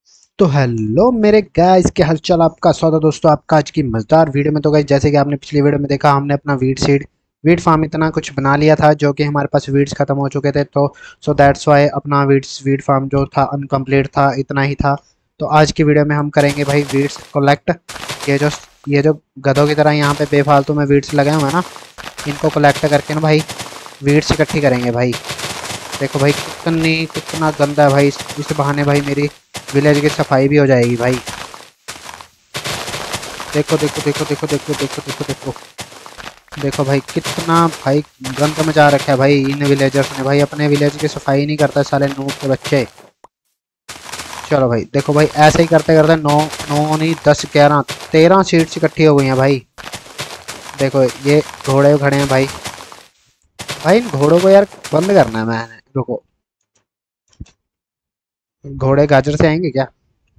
तो हेलो मेरे गाइस, क्या हालचाल। आपका स्वागत है दोस्तों आपका आज की मजेदार वीडियो में। तो गाइस जैसे कि आपने पिछली वीडियो में देखा, हमने अपना वीट फार्म इतना कुछ बना लिया था जो कि हमारे पास वीड्स खत्म हो चुके थे। तो सो दैट्स वाई अपना वीट फार्म जो था अनकम्प्लीट था, इतना ही था। तो आज की वीडियो में हम करेंगे भाई वीड्स कलेक्ट। ये जो ये जो गधों की तरह यहाँ पे बेफालतू में वीड्स लगे हुए हैं ना, इनको कलेक्ट करके ना भाई वीड्स इकट्ठी करेंगे भाई। देखो भाई कितना गंदा है भाई। इस बहाने भाई मेरी विलेज की सफाई भी हो जाएगी भाई। देखो देखो देखो देखो देखो देखो देखो देखो देखो भाई कितना भाई गंद मचा रखा है भाई इन विलेजर्स ने। भाई अपने विलेज की सफाई नहीं करता साले नूब के बच्चे। चलो भाई देखो भाई, ऐसे ही करते करते नौ नौ नहीं 10 11 13 सीट्स इकट्ठी हो गई हैं भाई। देखो ये घोड़े खड़े हैं भाई। भाई इन घोड़ों को यार बंद करना है मैंने। रुको, घोड़े गाजर से आएंगे क्या?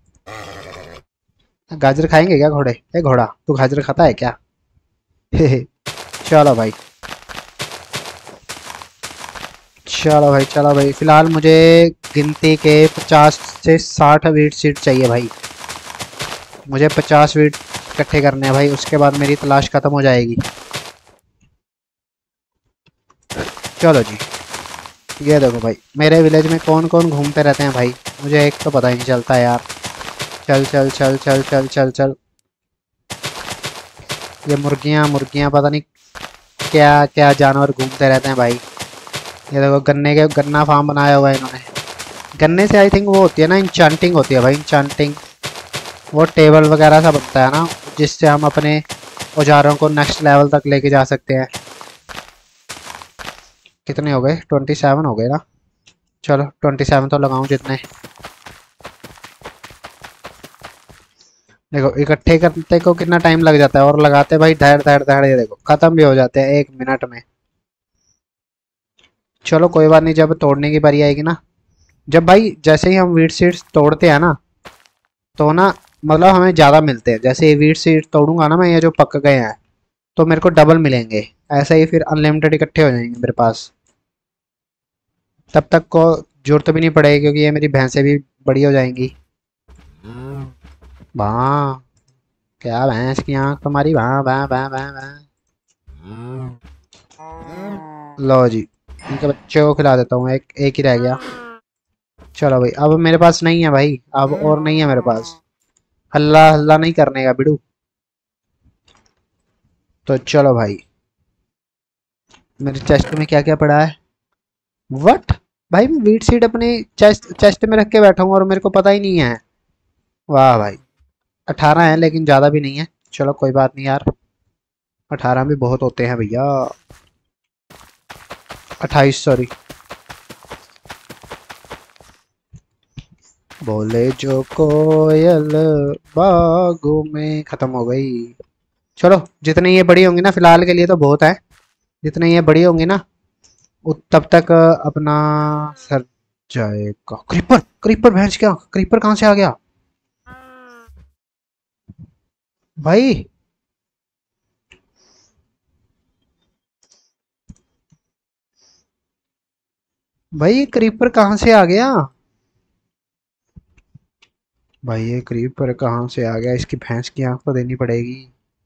गाजर खाएंगे क्या घोड़े? ए घोड़ा, तू गाजर खाता है क्या? चलो भाई, चलो भाई, चलो भाई। फिलहाल मुझे गिनती के 50 से 60 वीट सीट चाहिए भाई। मुझे 50 वीट इकट्ठे करने हैं भाई, उसके बाद मेरी तलाश खत्म हो जाएगी। चलो जी, ये देखो भाई मेरे विलेज में कौन कौन घूमते रहते हैं भाई, मुझे एक तो पता ही नहीं चलता यार। चल चल चल चल चल चल चल। ये मुर्गियाँ मुर्गियाँ पता नहीं क्या क्या जानवर घूमते रहते हैं भाई। ये देखो गन्ना फार्म बनाया हुआ है इन्होंने। गन्ने से आई थिंक वो होती है ना, इंचांटिंग होती है भाई, इंचांटिंग। वो टेबल वगैरह सा बनता है ना, जिससे हम अपने औजारों को नेक्स्ट लेवल तक लेके जा सकते हैं। कितने हो गए? 27 हो गए ना। चलो 27 तो लगाऊं जितने। देखो इकट्ठे करते को कितना टाइम लग जाता है, और लगाते भाई धैर धैर धैर, ये देखो खत्म भी हो जाते हैं 1 मिनट में। चलो कोई बात नहीं, जब तोड़ने की बारी आएगी ना, जब भाई जैसे ही हम वीट सीड्स तोड़ते हैं ना, तो ना मतलब हमें ज़्यादा मिलते हैं। जैसे ये वीट सीड तोड़ूंगा ना मैं, ये जो पक गए हैं, तो मेरे को डबल मिलेंगे। ऐसा ही फिर अनलिमिटेड इकट्ठे हो जाएंगे मेरे पास। तब तक को जरूरत भी नहीं पड़ेगी, क्योंकि ये मेरी भैंसें भी बड़ी हो जाएंगी। वाह, क्या भैंस की आंख तुम्हारी, वाह वाह वाह वाह वाह। लो जी, इनके बच्चे को खिला देता हूँ, एक एक ही रह गया। चलो भाई, अब मेरे पास नहीं है भाई, अब और नहीं है मेरे पास। हल्ला हल्ला नहीं करने का बिड़ू। तो चलो भाई, मेरे चेस्ट में क्या क्या पड़ा है? वट भाई, मैं वीट सीट अपने चेस्ट चेस्ट में रख के बैठा हूँ और मेरे को पता ही नहीं है। वाह भाई, 18 है लेकिन ज़्यादा भी नहीं है। चलो कोई बात नहीं यार, 18 भी बहुत होते हैं भैया। 28 सॉरी। बोले जो कोयल बागों में, खत्म हो गई। चलो जितने ये बड़ी होंगी ना, फिलहाल के लिए तो बहुत है। जितने ये बड़ी होंगी ना, तब तक अपना सर जाएगा। क्रीपर क्रीपर भैंस, क्या क्रीपर कहाँ से आ गया भाई? भाई ये क्रीपर कहाँ से आ गया? भाई ये क्रीपर कहाँ से आ गया? इसकी भैंस की आंख तो देनी पड़ेगी।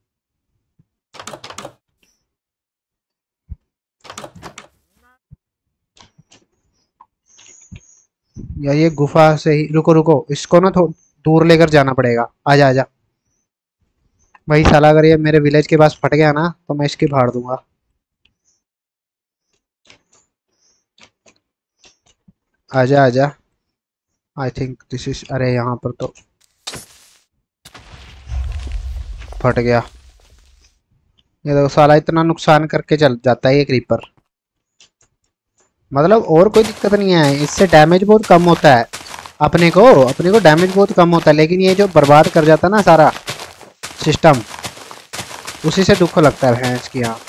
या ये गुफा से ही, रुको रुको, इसको ना थोड़ा दूर लेकर जाना पड़ेगा। आजा आजा भाई, साला अगर ये मेरे विलेज के पास फट गया ना, तो मैं इसकी फाड़ दूंगा। आजा आजा। आई थिंक दिस इज, अरे यहाँ पर तो फट गया। ये देखो साला इतना नुकसान करके चल जाता है ये क्रीपर। मतलब और कोई दिक्कत नहीं है, इससे डैमेज बहुत कम होता है। अपने को डैमेज बहुत कम होता है, लेकिन ये जो बर्बाद कर जाता है ना सारा सिस्टम, उसी से दुख लगता है भैंस की। यहाँ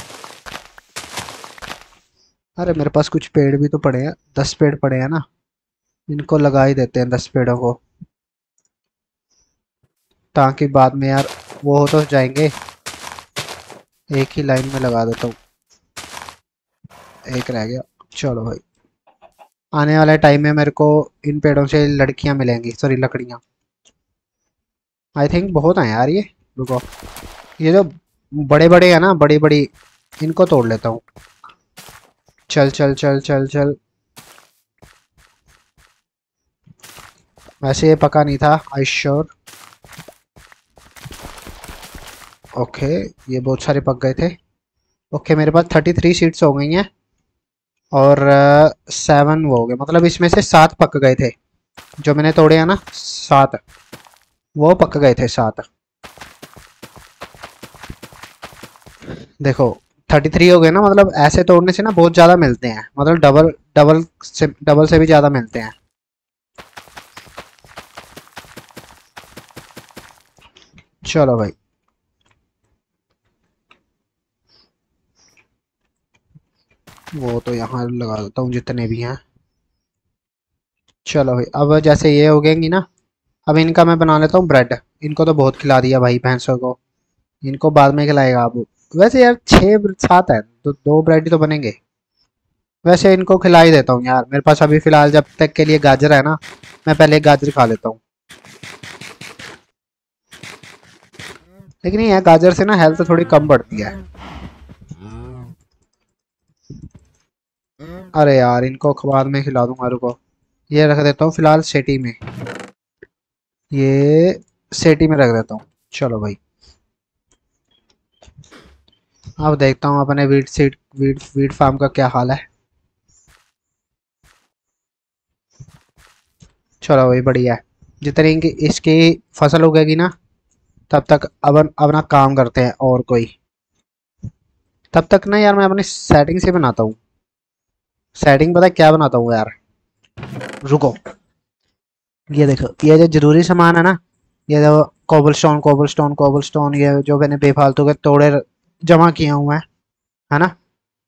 अरे मेरे पास कुछ पेड़ भी तो पड़े हैं, 10 पेड़ पड़े हैं ना, इनको लगा ही देते हैं 10 पेड़ों को, ताकि बाद में यार वो हो तो जाएंगे। एक ही लाइन में लगा देता हूँ, एक रह गया। चलो भाई, आने वाले टाइम में मेरे को इन पेड़ों से लड़कियां मिलेंगी, सॉरी लकड़ियां। आई थिंक बहुत हैं यार ये। रुको, ये जो बड़े बड़े हैं ना, बड़ी बड़ी, इनको तोड़ लेता हूँ। चल चल चल चल चल। वैसे ये पका नहीं था, आई श्योर। ओके, ये बहुत सारे पक गए थे। ओके, मेरे पास 33 सीट्स हो गई हैं। और 7 वो हो गए, मतलब इसमें से 7 पक गए थे। जो मैंने तोड़े हैं ना, 7 वो पक गए थे, 7। देखो 33 हो गए ना, मतलब ऐसे तोड़ने से ना बहुत ज़्यादा मिलते हैं, मतलब डबल से भी ज़्यादा मिलते हैं। चलो भाई, वो तो यहाँ लगा देता हूँ जितने भी हैं। चलो भाई, अब जैसे ये हो गएंगी ना, अब इनका मैं बना लेता हूँ ब्रेड। इनको तो बहुत खिला दिया भाई भैंसों को, इनको बाद में खिलाएगा अब। वैसे यार 6 7 है तो 2 ब्रेड ही तो बनेंगे। वैसे इनको खिला ही देता हूँ यार, मेरे पास अभी फिलहाल जब तक के लिए गाजर है ना, मैं पहले एक गाजर खा लेता हूँ। लेकिन ये है, गाजर से ना हेल्थ थोड़ी कम बढ़ती है। अरे यार, इनको बाद में खिला दूंगा, रुको। ये रख देता हूँ फिलहाल सेटी में। ये सेटी में रख देता हूँ। चलो भाई, अब देखता हूँ अपने वीट फार्म का क्या हाल है। चलो भाई, बढ़िया है। जितनी इनकी इसकी फसल उगेगी ना, तब तक अब ना काम करते हैं और कोई। तब तक ना यार, मैं अपनी सेटिंग से बनाता हूँ। सेटिंग पता है क्या बनाता हूँ यार? रुको, ये देखो, ये जो जरूरी सामान है ना, ये जो कोबलस्टोन ये जो मैंने बेफालतू के तोड़े जमा किए हुए हैं, है ना।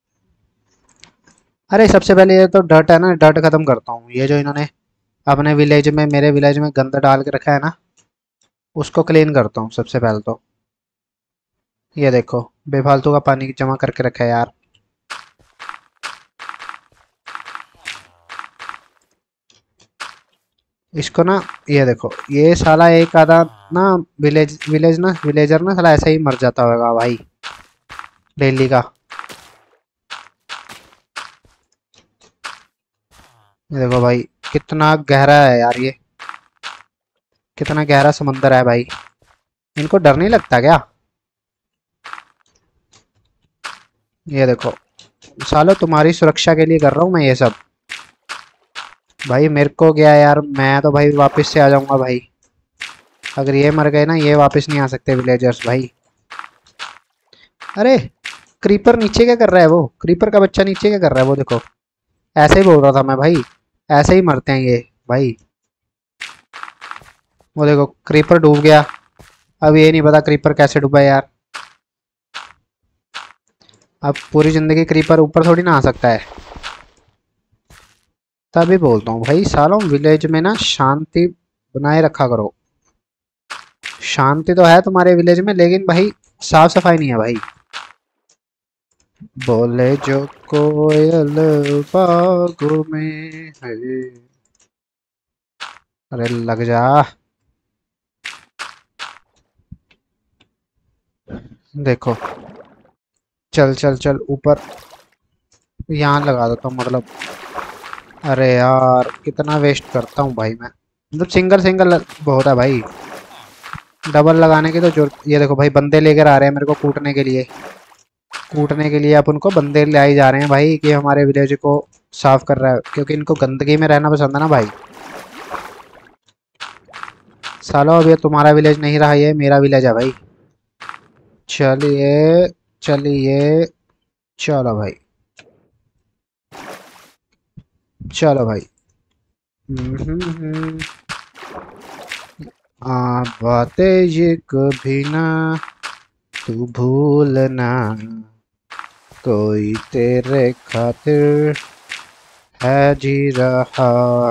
अरे सबसे पहले ये तो डर्ट है ना, डर्ट खत्म करता हूँ। ये जो इन्होंने अपने विलेज में, मेरे विलेज में गंद डाल के रखा है ना, उसको क्लीन करता हूँ सबसे पहले तो। ये देखो, बेफालतू का पानी जमा करके रखा है यार। इसको ना, ये देखो, ये साला एक आधा ना, विलेजर ना साला ऐसे ही मर जाता होगा भाई, डेली का। ये देखो भाई, कितना गहरा है यार ये, कितना गहरा समंदर है भाई। इनको डर नहीं लगता क्या? ये देखो, सालो तुम्हारी सुरक्षा के लिए कर रहा हूँ मैं ये सब। भाई मेरे को क्या यार, मैं तो भाई वापस से आ जाऊंगा भाई। अगर ये मर गए ना, ये वापस नहीं आ सकते विलेजर्स भाई। अरे, क्रीपर नीचे क्या कर रहा है? वो क्रीपर का बच्चा नीचे क्या कर रहा है? वो देखो, ऐसे ही बोल रहा था मैं भाई, ऐसे ही मरते हैं ये भाई। वो देखो, क्रीपर डूब गया। अब ये नहीं पता क्रीपर कैसे डूबा यार। अब पूरी जिंदगी क्रीपर ऊपर थोड़ी ना आ सकता है। तभी बोलता हूँ भाई, सालों विलेज में ना शांति बनाए रखा करो। शांति तो है तुम्हारे विलेज में, लेकिन भाई साफ सफाई नहीं है भाई। बोले जो कोयल बागों में है। अरे लग जा। देखो, चल चल चल ऊपर, यहाँ लगा देता हूँ मतलब। अरे यार, कितना वेस्ट करता हूँ भाई मैं, मतलब सिंगल सिंगल बहुत है भाई। डबल लगाने की तो जरूरत। ये देखो भाई, बंदे लेकर आ रहे हैं मेरे को कूटने के लिए। कूटने के लिए अपन को बंदे ले आई जा रहे हैं भाई, कि हमारे विलेज को साफ कर रहा है, क्योंकि इनको गंदगी में रहना पसंद है ना भाई। सालो, अब ये तुम्हारा विलेज नहीं रहा, ये मेरा विलेज है भाई। चलिए, चलिए, चलो भाई, चलो भाई। हम्म। बातें ये कभी ना तू भूलना, कोई तेरे खातिर है जी रहा।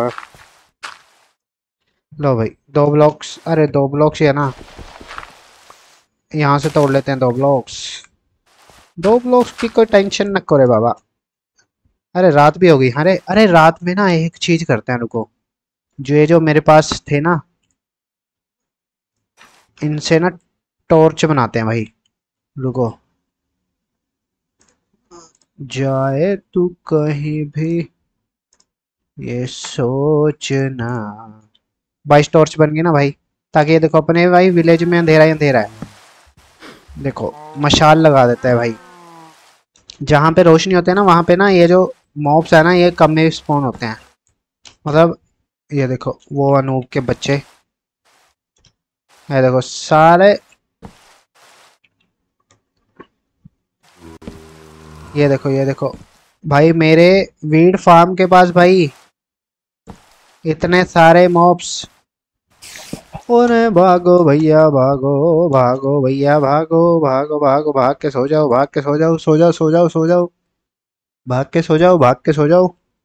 लो भाई, 2 ब्लॉक्स, अरे 2 ब्लॉक्स ही है ना, यहाँ से तोड़ लेते हैं 2 ब्लॉक्स। 2 ब्लॉक्स की कोई टेंशन न करे बाबा। अरे रात भी हो गई। अरे अरे रात में ना एक चीज करते हैं, रुको। जो ये जो मेरे पास थे ना, इनसे ना टॉर्च बनाते हैं भाई। रुको। जाए तू कहीं भी ये सोचना। 22 टॉर्च बन गई ना भाई। ताकि ये देखो अपने भाई विलेज में अंधेरा ही अंधेरा है। देखो मशाल लगा देता है भाई। जहाँ पे रोशनी होती है ना वहाँ पे ना ये जो मॉब्स है ना ये कम में स्पॉन होते हैं। मतलब ये देखो वो अनूप के बच्चे। ये देखो सारे। ये देखो ये देखो भाई मेरे वीड फार्म के पास भाई इतने सारे मॉब्स। अरे भागो भैया भागो। भागो भैया भागो। भागो भागो भाग के सो जाओ, भाग के सो जाओ, सो जाओ सो जाओ सो जाओ। भाग के सो जाओ, भाग के सो जाओ।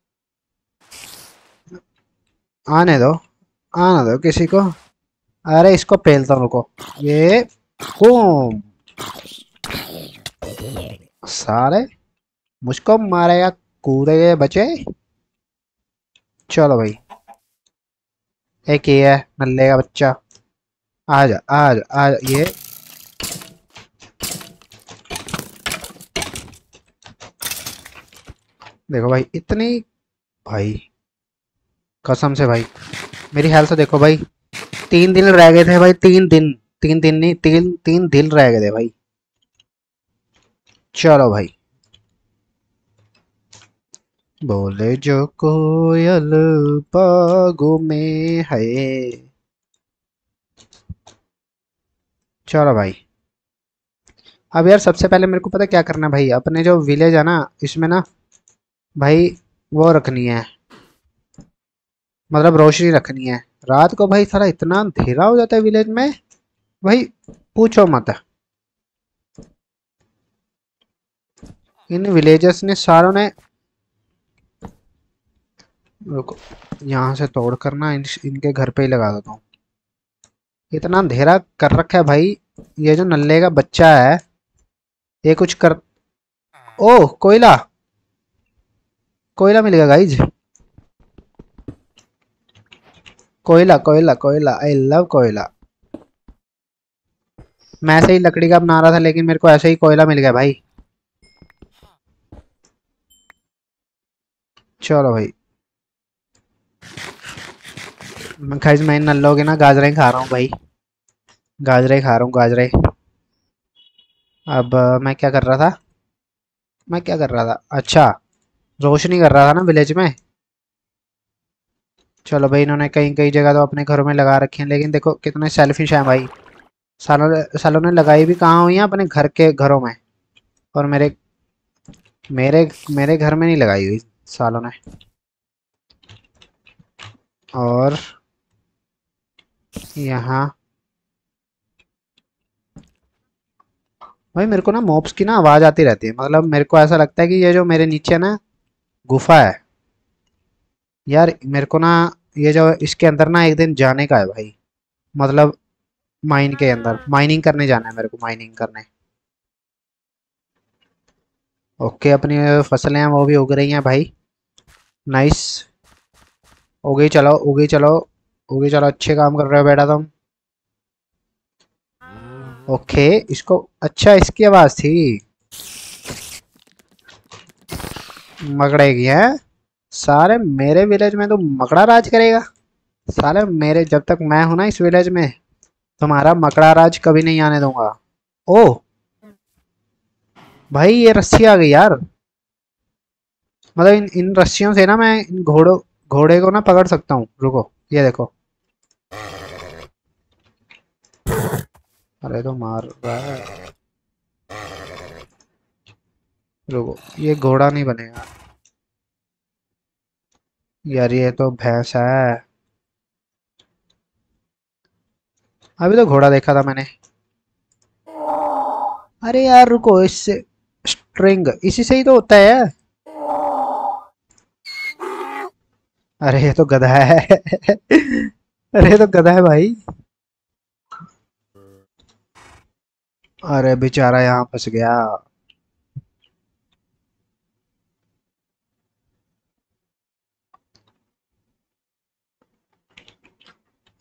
आने दो। आने दो किसी को। अरे इसको पेलता हूँ, रुको। ये बूम। सारे मुझको मारेगा कूदे बचे। चलो भाई। एक ये है नल्ले का बच्चा। आजा आजा आजा ये। देखो भाई इतनी। भाई कसम से भाई मेरी हेल्थ देखो भाई। 3 दिन रह गए थे भाई, 3 दिन। 3 दिन नहीं, 3 दिन रह गए थे भाई। चलो भाई। बोले जो कोयल बागों में है। चलो भाई। अब यार सबसे पहले मेरे को पता क्या करना है भाई, अपने जो विलेज है ना इसमें ना भाई वो रखनी है। मतलब रोशनी रखनी है। रात को भाई सारा इतना अंधेरा हो जाता है विलेज में भाई, पूछो मत। इन विलेजर्स ने सारों ने। रुको। यहाँ से तोड़ कर ना इनके घर पे ही लगा देता हूँ। इतना अंधेरा कर रखा है भाई। ये जो नल्ले का बच्चा है ये कुछ कर। ओह कोयला। कोयला मिलेगा गाइज। कोयला कोयला कोयला, आई लव कोयला। मैं ऐसे ही लकड़ी का बना रहा था लेकिन मेरे को ऐसे ही कोयला मिल गया भाई। चलो भाई। गाइज मैं इन नल्लों के ना गाजरें खा रहा हूँ भाई। गाजरें खा रहा हूँ गाजरें। अब मैं क्या कर रहा था। मैं क्या कर रहा था, अच्छा। रोशनी कर रहा था ना विलेज में। चलो भाई इन्होंने कई कई जगह तो अपने घरों में लगा रखे हैं लेकिन देखो कितने सेल्फिश हैं भाई। सालों ने लगाई भी कहाँ हुई है, अपने घर के घरों में। और मेरे मेरे घर में नहीं लगाई हुई सालों ने। और यहाँ भाई मेरे को ना मॉब्स की ना आवाज आती रहती है, मतलब मेरे को ऐसा लगता है कि ये जो मेरे नीचे ना गुफा है यार, मेरे को ना ये जो इसके अंदर ना एक दिन जाने का है भाई। मतलब माइन के अंदर माइनिंग करने जाना है मेरे को, माइनिंग करने। ओके अपनी फसलें हैं वो भी उग रही हैं भाई। नाइस। उगी चलो उगी चलो। उगी चलो, अच्छे काम कर रहे हो बेटा तुम। ओके इसको। अच्छा इसकी आवाज थी। मकड़े की है। सारे मेरे विलेज में तो मकड़ा राज करेगा। साले मेरे जब तक मैं हूं ना इस विलेज में तुम्हारा मकड़ा राज कभी नहीं आने दूंगा। ओह भाई ये रस्सी आ गई यार। मतलब इन इन रस्सियों से ना मैं इन घोड़े को ना पकड़ सकता हूँ, रुको। ये देखो। अरे तो मार रहा है। रुको ये घोड़ा नहीं बनेगा। यार ये तो भैंस है। अभी तो घोड़ा देखा था मैंने। अरे यार रुको इससे। स्ट्रिंग इसी से ही तो होता है। अरे ये तो गधा है। अरे ये तो गधा है भाई। अरे बेचारा यहाँ फंस गया।